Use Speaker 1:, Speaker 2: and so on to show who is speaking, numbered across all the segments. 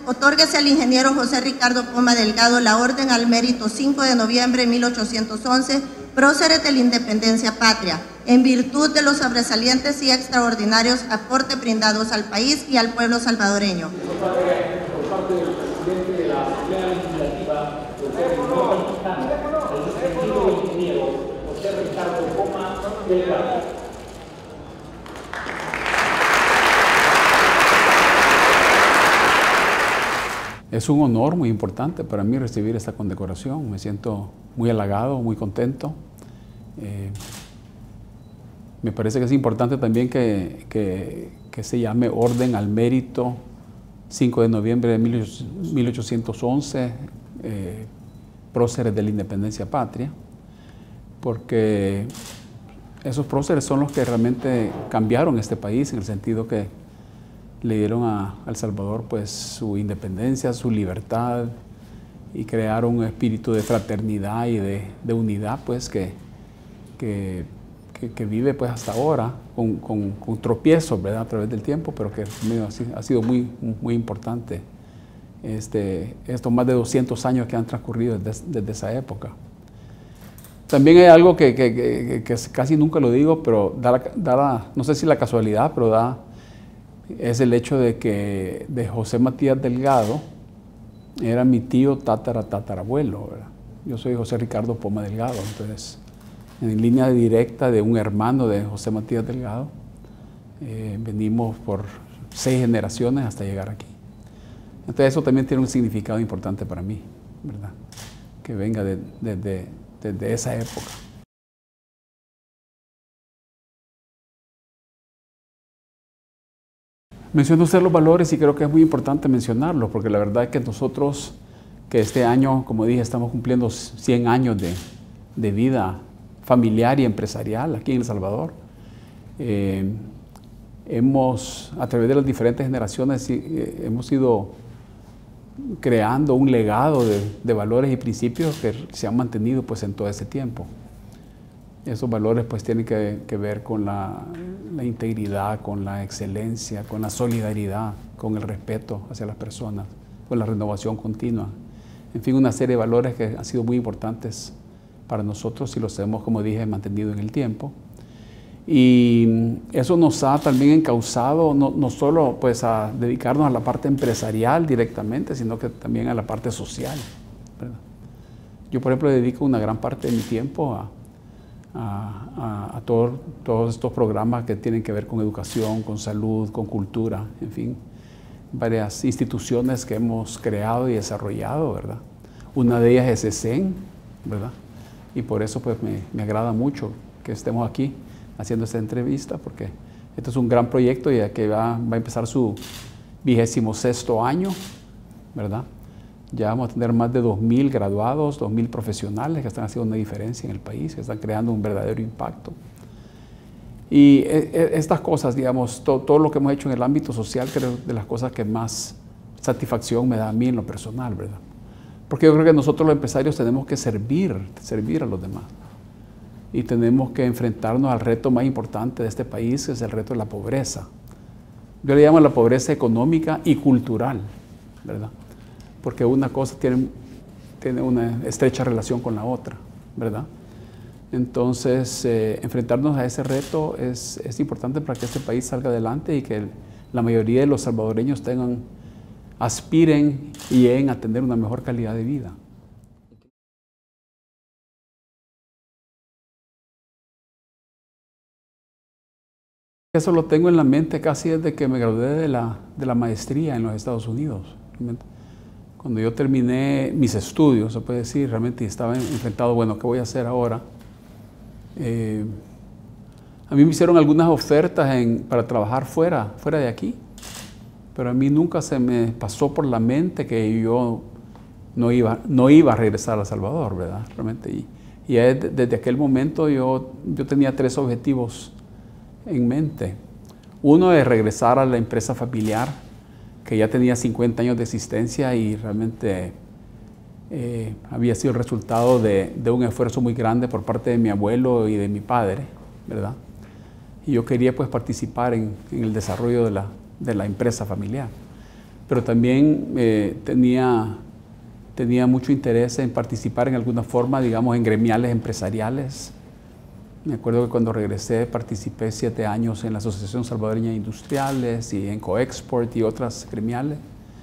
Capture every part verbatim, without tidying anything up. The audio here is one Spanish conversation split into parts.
Speaker 1: Otórguese al ingeniero José Ricardo Poma Delgado la Orden al Mérito cinco de noviembre de mil ochocientos once, próceres de la independencia patria, en virtud de los sobresalientes y extraordinarios aportes brindados al país y al pueblo salvadoreño.
Speaker 2: Por parte del presidente de la Asamblea Legislativa, doctor el distinguido ingeniero José Ricardo Poma Delgado.
Speaker 3: Es un honor muy importante para mí recibir esta condecoración. Me siento muy halagado, muy contento. Eh, me parece que es importante también que, que, que se llame Orden al Mérito cinco de noviembre de mil ochocientos once, eh, próceres de la independencia patria, porque esos próceres son los que realmente cambiaron este país en el sentido que le dieron a El Salvador pues su independencia, su libertad, y crearon un espíritu de fraternidad y de, de unidad pues que, que, que, que vive pues hasta ahora con, con, con tropiezos, ¿verdad?, a través del tiempo, pero que ha sido muy, muy importante este, estos más de doscientos años que han transcurrido desde, desde esa época. También hay algo que, que, que, que casi nunca lo digo, pero da la, da la, no sé si la casualidad, pero da es el hecho de que de José Matías Delgado era mi tío tatara tatarabuelo, ¿verdad? Yo soy José Ricardo Poma Delgado, entonces en línea directa de un hermano de José Matías Delgado, eh, venimos por seis generaciones hasta llegar aquí. Entonces eso también tiene un significado importante para mí, ¿verdad?, que venga de, de, de, de, de esa época. Menciono usted los valores y creo que es muy importante mencionarlos, porque la verdad es que nosotros, que este año, como dije, estamos cumpliendo cien años de, de vida familiar y empresarial aquí en El Salvador, eh, hemos, a través de las diferentes generaciones, eh, hemos ido creando un legado de, de valores y principios que se han mantenido pues en todo ese tiempo. Esos valores pues tienen que, que ver con la, la integridad, con la excelencia, con la solidaridad, con el respeto hacia las personas, con la renovación continua. En fin, una serie de valores que han sido muy importantes para nosotros y los hemos, como dije, mantenido en el tiempo. Y eso nos ha también encauzado no, no solo pues a dedicarnos a la parte empresarial directamente, sino que también a la parte social, ¿verdad? Yo, por ejemplo, dedico una gran parte de mi tiempo a a, a, a todo, todos estos programas que tienen que ver con educación, con salud, con cultura, en fin, varias instituciones que hemos creado y desarrollado, ¿verdad? Una de ellas es E S E N, ¿verdad? Y por eso pues me, me agrada mucho que estemos aquí haciendo esta entrevista, porque este es un gran proyecto ya que va, va a empezar su vigésimo sexto año, ¿verdad? Ya vamos a tener más de dos mil graduados, dos mil profesionales que están haciendo una diferencia en el país, que están creando un verdadero impacto. Y estas cosas, digamos, todo, todo lo que hemos hecho en el ámbito social, creo de las cosas que más satisfacción me da a mí en lo personal, ¿verdad? Porque yo creo que nosotros los empresarios tenemos que servir, servir a los demás. Y tenemos que enfrentarnos al reto más importante de este país, que es el reto de la pobreza. Yo le llamo la pobreza económica y cultural, ¿verdad? Porque una cosa tiene, tiene una estrecha relación con la otra, ¿verdad? Entonces, eh, enfrentarnos a ese reto es, es importante para que este país salga adelante y que la mayoría de los salvadoreños tengan, aspiren y lleguen a tener una mejor calidad de vida. Eso lo tengo en la mente casi desde que me gradué de la, de la maestría en los Estados Unidos. Cuando yo terminé mis estudios, se puede decir, realmente estaba enfrentado, bueno, ¿qué voy a hacer ahora? Eh, a mí me hicieron algunas ofertas en, para trabajar fuera, fuera de aquí, pero a mí nunca se me pasó por la mente que yo no iba, no iba a regresar a El Salvador, ¿verdad? Realmente, y, y desde aquel momento yo, yo tenía tres objetivos en mente. Uno es regresar a la empresa familiar, que ya tenía cincuenta años de existencia y realmente eh, había sido el resultado de, de un esfuerzo muy grande por parte de mi abuelo y de mi padre, ¿verdad? Y yo quería pues participar en, en el desarrollo de la, de la empresa familiar. pero también eh, tenía, tenía mucho interés en participar en alguna forma, digamos, en gremiales empresariales. Me acuerdo que cuando regresé participé siete años en la Asociación Salvadoreña de Industriales y en Coexport y otras gremiales.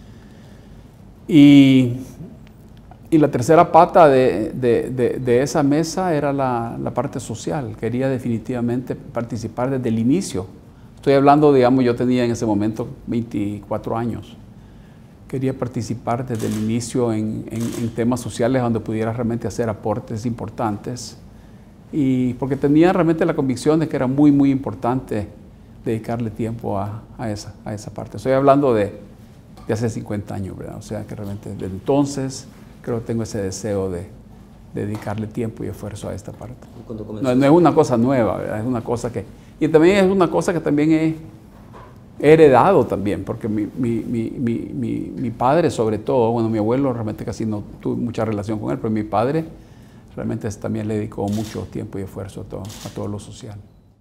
Speaker 3: Y, y la tercera pata de, de, de, de esa mesa era la, la parte social. Quería definitivamente participar desde el inicio. Estoy hablando, digamos, yo tenía en ese momento veinticuatro años. Quería participar desde el inicio en, en, en temas sociales donde pudiera realmente hacer aportes importantes. Y porque tenía realmente la convicción de que era muy, muy importante dedicarle tiempo a, a, esa, a esa parte. Estoy hablando de, de hace cincuenta años, ¿verdad? O sea que realmente desde entonces creo que tengo ese deseo de, de dedicarle tiempo y esfuerzo a esta parte. No, no es una cosa nueva, ¿verdad? Es una cosa que... Y también es una cosa que también he, he heredado también, porque mi, mi, mi, mi, mi, mi padre sobre todo, bueno, mi abuelo realmente casi no tuve mucha relación con él, pero mi padre realmente también le dedicó mucho tiempo y esfuerzo a todo, a todo lo social.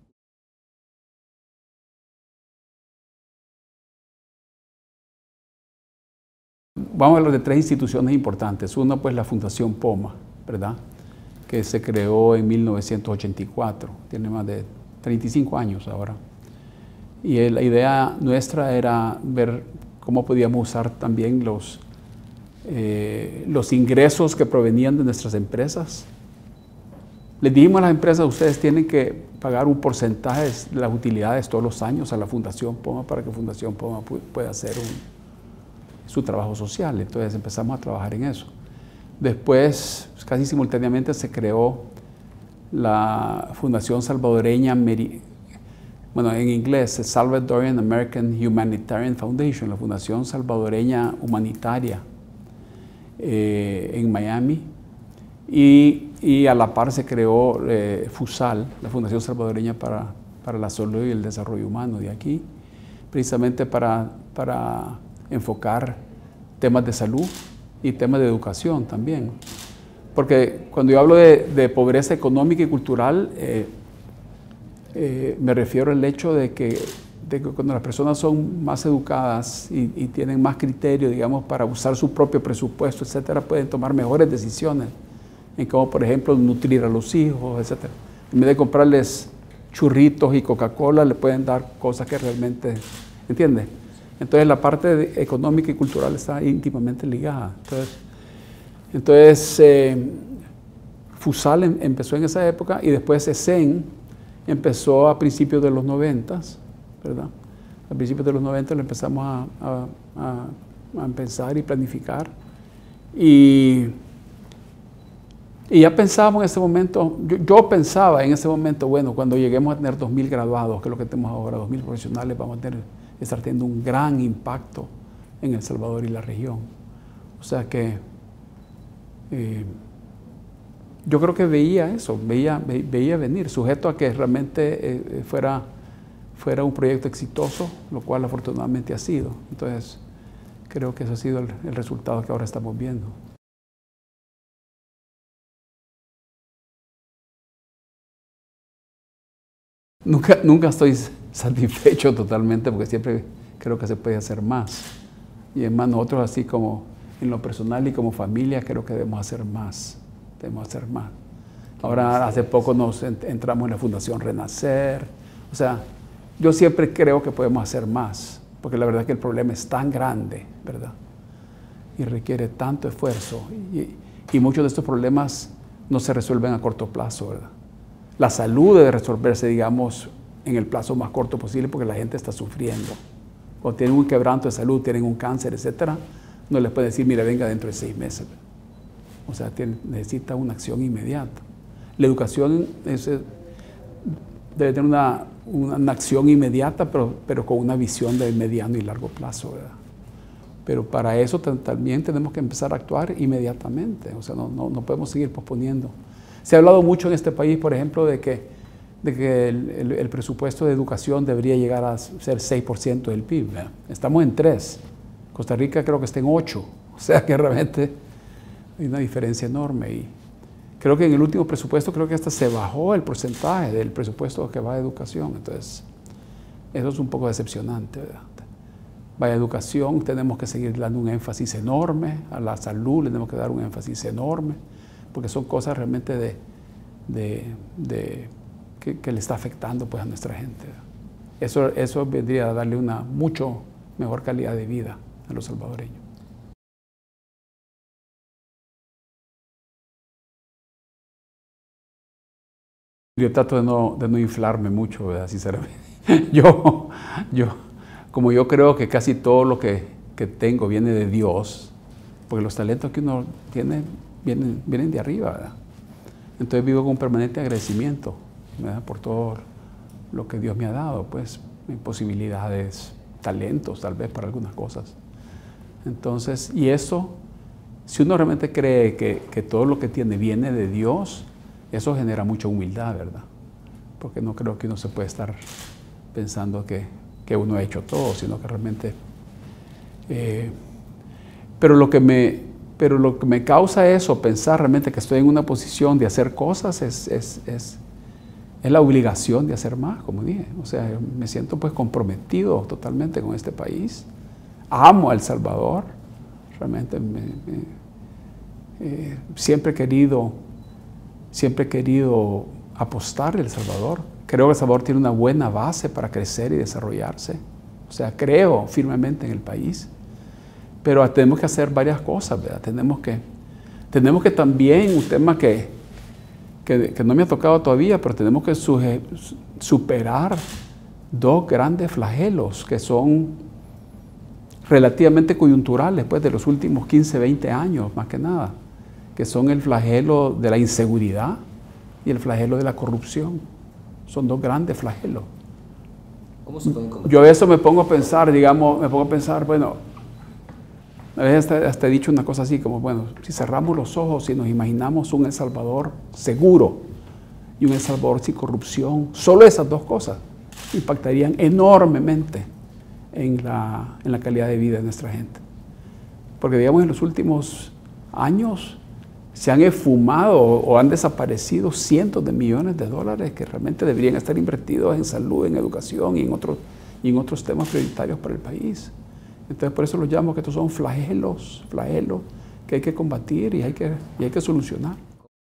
Speaker 3: Vamos a hablar de tres instituciones importantes. Una, pues, la Fundación Poma, ¿verdad? Que se creó en mil novecientos ochenta y cuatro, tiene más de treinta y cinco años ahora. Y la idea nuestra era ver cómo podíamos usar también los, eh, los ingresos que provenían de nuestras empresas. Les dijimos a las empresas, ustedes tienen que pagar un porcentaje de las utilidades todos los años a la Fundación Poma para que Fundación Poma pueda hacer un, su trabajo social. Entonces empezamos a trabajar en eso. Después, casi simultáneamente, se creó la Fundación Salvadoreña, bueno, en inglés, Salvadorian American Humanitarian Foundation, la Fundación Salvadoreña Humanitaria eh, en Miami. Y, y a la par se creó eh, FUSAL, la Fundación Salvadoreña para, para la Salud y el Desarrollo Humano de aquí, precisamente para, para enfocar temas de salud y temas de educación también. Porque cuando yo hablo de, de pobreza económica y cultural, eh, eh, me refiero al hecho de que, de que cuando las personas son más educadas y, y tienen más criterio, digamos, para usar su propio presupuesto, etcétera, pueden tomar mejores decisiones en cómo, por ejemplo, nutrir a los hijos, etcétera. En vez de comprarles churritos y Coca-Cola, le pueden dar cosas que realmente, ¿entiende? Entonces la parte de, económica y cultural está íntimamente ligada. Entonces, entonces eh, FUSAL em, empezó en esa época y después ESEN empezó a principios de los noventas, ¿verdad? A principios de los noventa lo empezamos a, a, a, a pensar y planificar. Y, y ya pensábamos en ese momento, yo, yo pensaba en ese momento, bueno, cuando lleguemos a tener dos mil graduados, que es lo que tenemos ahora, dos mil profesionales, vamos a tener, estar teniendo un gran impacto en El Salvador y la región. O sea que eh, yo creo que veía eso, veía, ve, veía venir, sujeto a que realmente eh, fuera, fuera un proyecto exitoso, lo cual afortunadamente ha sido. Entonces, creo que ese ha sido el, el resultado que ahora estamos viendo. Nunca, nunca estoy satisfecho totalmente porque siempre creo que se puede hacer más. Y además nosotros así como en lo personal y como familia creo que debemos hacer más. Debemos hacer más. Ahora hace poco nos entramos en la Fundación Renacer. O sea, yo siempre creo que podemos hacer más porque la verdad es que el problema es tan grande, ¿verdad? Y requiere tanto esfuerzo. Y, y muchos de estos problemas no se resuelven a corto plazo, ¿verdad? La salud debe resolverse, digamos, en el plazo más corto posible porque la gente está sufriendo. Cuando tienen un quebranto de salud, tienen un cáncer, etcétera, no les puede decir, mira, venga dentro de seis meses. O sea, tiene, necesita una acción inmediata. La educación es, debe tener una, una, una acción inmediata, pero, pero con una visión de mediano y largo plazo, ¿verdad? Pero para eso también tenemos que empezar a actuar inmediatamente. O sea, no, no, no podemos seguir posponiendo. Se ha hablado mucho en este país, por ejemplo, de que, de que el, el, el presupuesto de educación debería llegar a ser seis por ciento del P I B. ¿Verdad? Estamos en tres. Costa Rica creo que está en ocho. O sea que realmente hay una diferencia enorme. Y creo que en el último presupuesto creo que hasta se bajó el porcentaje del presupuesto que va a educación. Entonces, eso es un poco decepcionante, ¿verdad? vaya educación, tenemos que seguir dando un énfasis enorme, a la salud le tenemos que dar un énfasis enorme, porque son cosas realmente de, de, de, que, que le está afectando pues, a nuestra gente. Eso, eso vendría a darle una mucho mejor calidad de vida a los salvadoreños. Yo trato de no, de no inflarme mucho, ¿verdad? Sinceramente. Yo, yo, como yo creo que casi todo lo que, que tengo viene de Dios, porque los talentos que uno tiene vienen, vienen de arriba, ¿verdad? Entonces vivo con un permanente agradecimiento, ¿verdad? Por todo lo que Dios me ha dado, pues, posibilidades, talentos, tal vez para algunas cosas. Entonces, y eso, si uno realmente cree que, que todo lo que tiene viene de Dios, eso genera mucha humildad, ¿verdad? Porque no creo que uno se puede estar pensando que, que uno ha hecho todo, sino que realmente... Eh, pero, lo que me, pero lo que me causa eso, pensar realmente que estoy en una posición de hacer cosas, es, es, es, es la obligación de hacer más, como dije. O sea, me siento pues comprometido totalmente con este país. Amo a El Salvador. Realmente me, me, eh, siempre he querido... Siempre he querido apostar a El Salvador. Creo que El Salvador tiene una buena base para crecer y desarrollarse. O sea, creo firmemente en el país. Pero tenemos que hacer varias cosas, ¿verdad? Tenemos que, tenemos que también, un tema que, que, que no me ha tocado todavía, pero tenemos que suge, superar dos grandes flagelos que son relativamente coyunturales, pues, de los últimos quince, veinte años, más que nada, que son el flagelo de la inseguridad y el flagelo de la corrupción. Son dos grandes flagelos.
Speaker 4: ¿Cómo se pueden combatir?
Speaker 3: Yo a eso me pongo a pensar, digamos, me pongo a pensar, bueno, a veces hasta, hasta he dicho una cosa así, como, bueno, si cerramos los ojos y nos imaginamos un El Salvador seguro y un El Salvador sin corrupción, solo esas dos cosas impactarían enormemente en la, en la calidad de vida de nuestra gente. Porque, digamos, en los últimos años se han esfumado o han desaparecido cientos de millones de dólares que realmente deberían estar invertidos en salud, en educación y en otros, y en otros temas prioritarios para el país. Entonces, por eso los llamo que estos son flagelos, flagelos que hay que combatir y hay que, y hay que solucionar.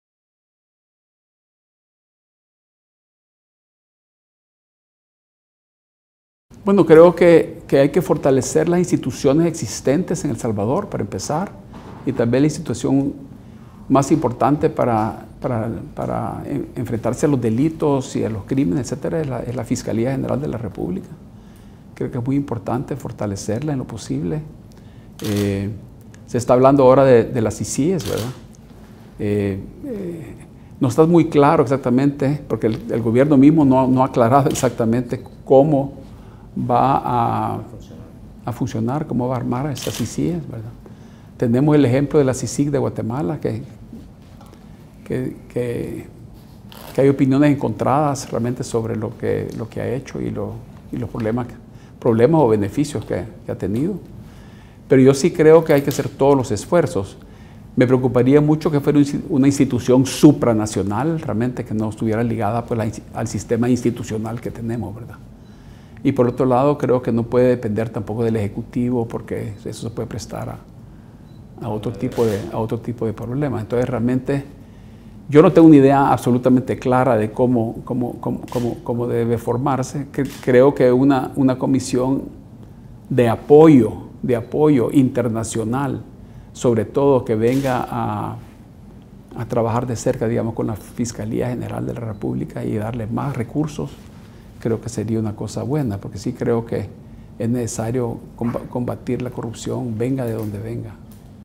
Speaker 3: Bueno, creo que, que hay que fortalecer las instituciones existentes en El Salvador, para empezar, y también la institución más importante para, para, para enfrentarse a los delitos y a los crímenes, etcétera, es la, es la Fiscalía General de la República. Creo que es muy importante fortalecerla en lo posible. Eh, se está hablando ahora de, de las I C I E S, ¿verdad? Eh, eh, no está muy claro exactamente, porque el, el gobierno mismo no, no ha aclarado exactamente cómo va a, a funcionar, cómo va a armar estas I C I E S, ¿verdad? Tenemos el ejemplo de la C I C I C de Guatemala, que, que, que, que hay opiniones encontradas realmente sobre lo que, lo que ha hecho y, lo, y los problemas, problemas o beneficios que, que ha tenido. Pero yo sí creo que hay que hacer todos los esfuerzos. Me preocuparía mucho que fuera una institución supranacional, realmente que no estuviera ligada pues, al sistema institucional que tenemos, ¿verdad? Y por otro lado, creo que no puede depender tampoco del Ejecutivo, porque eso se puede prestar a a otro tipo de, a otro tipo de problemas. Entonces, realmente, yo no tengo una idea absolutamente clara de cómo, cómo, cómo, cómo, cómo debe formarse. Creo que una, una comisión de apoyo, de apoyo internacional, sobre todo que venga a, a trabajar de cerca, digamos, con la Fiscalía General de la República y darle más recursos, creo que sería una cosa buena, porque sí creo que es necesario combatir la corrupción, venga de donde venga.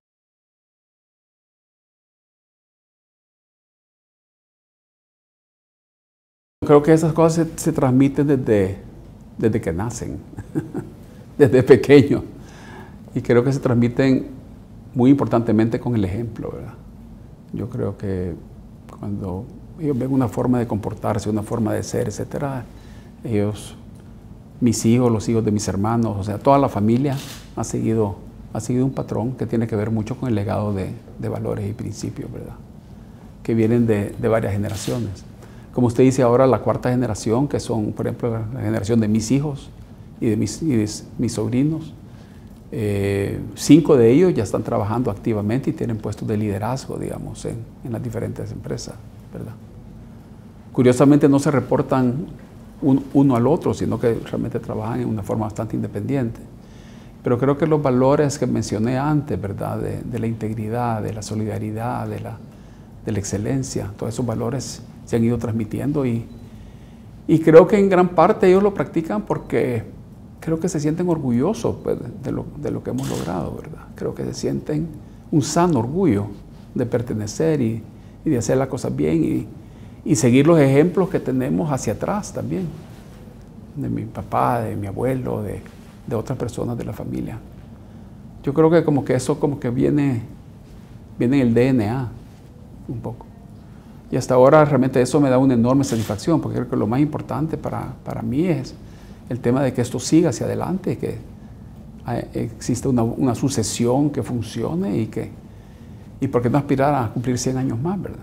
Speaker 3: Creo que esas cosas se, se transmiten desde, desde que nacen, desde pequeños. Y creo que se transmiten muy importantemente con el ejemplo, ¿verdad? Yo creo que cuando ellos ven una forma de comportarse, una forma de ser, etcétera, ellos, mis hijos, los hijos de mis hermanos, o sea, toda la familia ha seguido, ha seguido un patrón que tiene que ver mucho con el legado de, de valores y principios, ¿verdad? Que vienen de, de varias generaciones. Como usted dice ahora, la cuarta generación, que son, por ejemplo, la generación de mis hijos y de mis, y de mis sobrinos, Eh, cinco de ellos ya están trabajando activamente y tienen puestos de liderazgo, digamos, en, en las diferentes empresas, ¿verdad? Curiosamente no se reportan un, uno al otro, sino que realmente trabajan en una forma bastante independiente. Pero creo que los valores que mencioné antes, ¿verdad? De, de la integridad, de la solidaridad, de la, de la excelencia, todos esos valores se han ido transmitiendo y, y creo que en gran parte ellos lo practican porque creo que se sienten orgullosos, pues, de, lo, de lo que hemos logrado, ¿verdad? Creo que se sienten un sano orgullo de pertenecer y, y de hacer las cosas bien y, y seguir los ejemplos que tenemos hacia atrás también, de mi papá, de mi abuelo, de, de otras personas de la familia. Yo creo que como que eso como que viene, viene en el D N A un poco. Y hasta ahora realmente eso me da una enorme satisfacción, porque creo que lo más importante para, para mí es el tema de que esto siga hacia adelante, que exista una, una sucesión que funcione y que, y por qué no aspirar a cumplir cien años más, ¿verdad?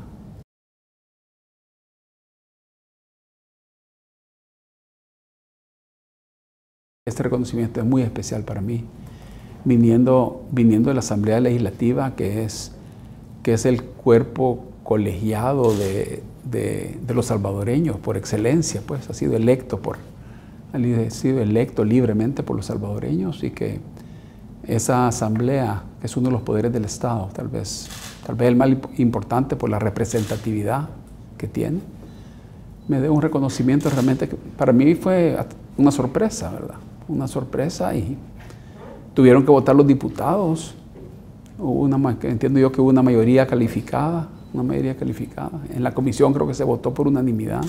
Speaker 3: Este reconocimiento es muy especial para mí, viniendo, viniendo de la Asamblea Legislativa, que es, que es el cuerpo colegiado de, de, de los salvadoreños por excelencia, pues ha sido electo por ha sido electo libremente por los salvadoreños y que esa asamblea, que es uno de los poderes del Estado, tal vez, tal vez el más importante por la representatividad que tiene, me dé un reconocimiento realmente que para mí fue una sorpresa, ¿verdad? Una sorpresa y tuvieron que votar los diputados. Hubo una, entiendo yo que hubo una mayoría calificada, una mayoría calificada. En la comisión creo que se votó por unanimidad.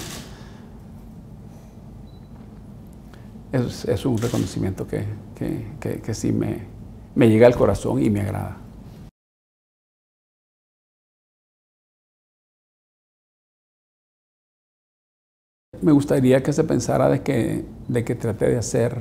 Speaker 3: Es, es un reconocimiento que, que, que, que sí me, me llega al corazón y me agrada. Me gustaría que se pensara de que, de que traté de hacer,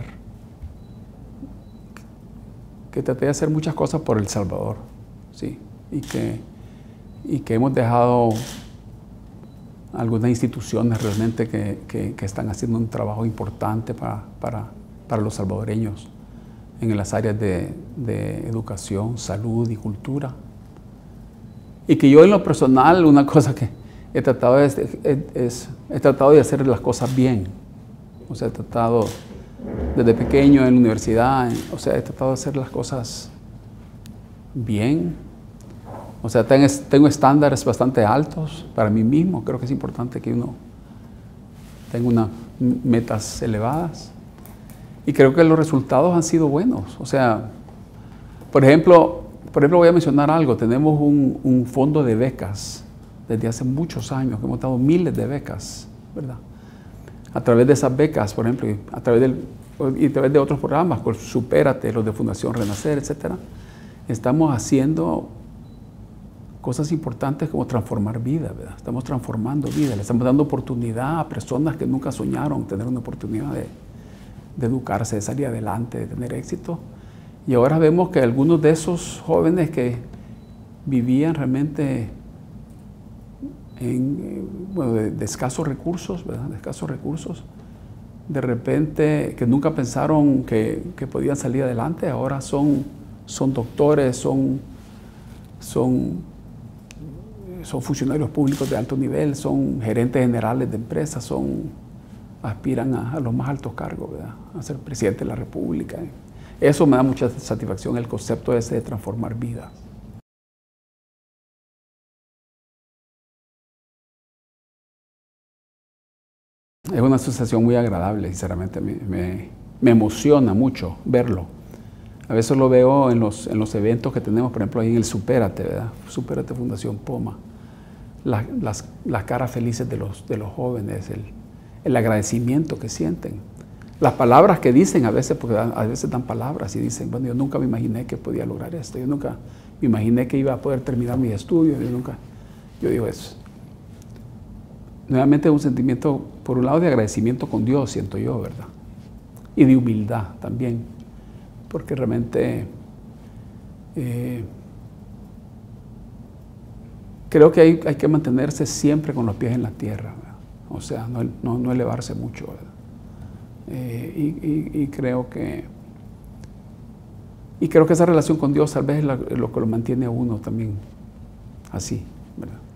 Speaker 3: que traté de hacer muchas cosas por El Salvador, sí, y que, y que hemos dejado algunas instituciones realmente que, que, que están haciendo un trabajo importante para, para, para los salvadoreños en las áreas de, de educación, salud y cultura. Y que yo en lo personal, una cosa que he tratado de, es, es, he tratado de hacer las cosas bien. O sea, he tratado desde pequeño en la universidad, o sea, he tratado de hacer las cosas bien. O sea, tengo, tengo estándares bastante altos para mí mismo. Creo que es importante que uno tenga unas metas elevadas. Y creo que los resultados han sido buenos. O sea, por ejemplo, por ejemplo voy a mencionar algo. Tenemos un, un fondo de becas desde hace muchos años, que hemos dado miles de becas, ¿verdad? A través de esas becas, por ejemplo, y a través, del, y a través de otros programas, con Supérate, los de Fundación Renacer, etcétera, estamos haciendo cosas importantes como transformar vidas, ¿verdad? Estamos transformando vidas, le estamos dando oportunidad a personas que nunca soñaron tener una oportunidad de, de educarse, de salir adelante, de tener éxito. Y ahora vemos que algunos de esos jóvenes que vivían realmente en, bueno, de, de escasos recursos, ¿verdad? De escasos recursos, de repente, que nunca pensaron que, que podían salir adelante, ahora son, son doctores, son, son son funcionarios públicos de alto nivel, son gerentes generales de empresas, son, aspiran a, a los más altos cargos, ¿verdad? A ser presidente de la República. Eso me da mucha satisfacción, el concepto ese de transformar vidas. Es una sensación muy agradable, sinceramente, me, me, me emociona mucho verlo. A veces lo veo en los, en los eventos que tenemos, por ejemplo, ahí en el Supérate, ¿verdad? Supérate Fundación Poma. La, las, las caras felices de los, de los jóvenes, el, el agradecimiento que sienten. Las palabras que dicen a veces, porque a veces dan palabras y dicen, bueno, yo nunca me imaginé que podía lograr esto, yo nunca me imaginé que iba a poder terminar mis estudios, yo nunca, yo digo eso. Nuevamente un sentimiento, por un lado, de agradecimiento con Dios, siento yo, ¿verdad? Y de humildad también, porque realmente eh, creo que hay, hay que mantenerse siempre con los pies en la tierra, ¿verdad? O sea, no, no, no elevarse mucho, ¿verdad? Eh, y, y, y creo que Y creo que esa relación con Dios tal vez es la- lo que lo mantiene a uno también así, ¿verdad?